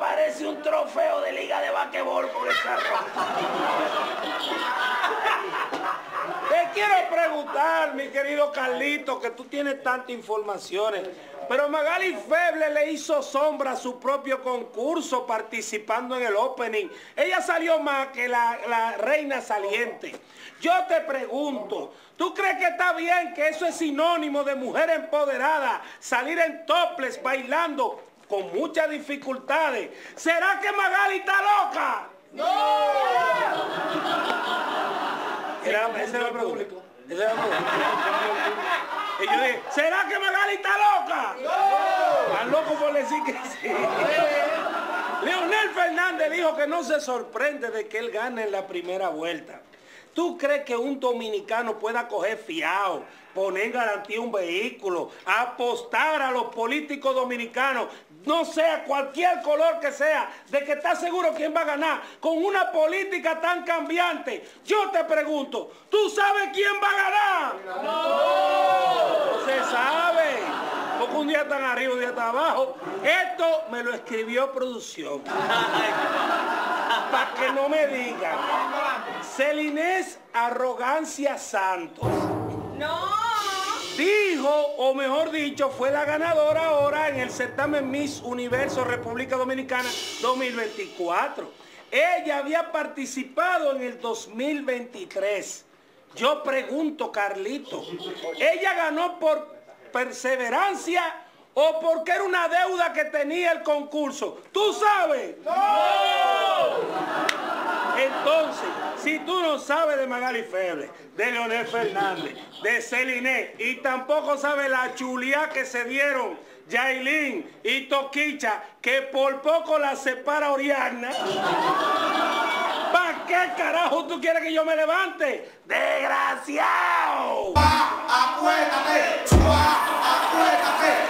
parece un trofeo de liga de basquetbol con esa ropa. Te quiero preguntar, mi querido Carlito, que tú tienes tantas informaciones, pero Magali Feble le hizo sombra a su propio concurso participando en el opening. Ella salió más que la reina saliente. Yo te pregunto, ¿tú crees que está bien que eso es sinónimo de mujer empoderada, salir en topless bailando con muchas dificultades? ¿Será que Magali está loca? ¡No! Ese era el público. Y yo dije, ¿será que Magali está loca? ¡No! Está loco por decir que sí. Leonel Fernández dijo que no se sorprende de que él gane en la primera vuelta. ¿Tú crees que un dominicano pueda coger fiado, poner en garantía un vehículo, apostar a los políticos dominicanos, no sea cualquier color que sea, de que está seguro quién va a ganar, con una política tan cambiante? Yo te pregunto, ¿tú sabes quién va a ganar? ¡No! No se sabe, porque un día están arriba, un día están abajo. Esto me lo escribió producción. Para que no me digan. Celinés Arrogancia Santos. No. Dijo, o mejor dicho, fue la ganadora ahora en el certamen Miss Universo República Dominicana 2024. Ella había participado en el 2023. Yo pregunto, Carlito, ¿ella ganó por perseverancia o porque era una deuda que tenía el concurso? ¿Tú sabes? ¡No! Entonces, si tú no sabes de Magali Feble, de Leonel Fernández, de Celinés, y tampoco sabes la chulía que se dieron Yailin y Toquicha, que por poco la separa Oriana, ¿para qué carajo tú quieres que yo me levante? ¡Desgraciado! ¡Acuéstate! ¡Acuéstate!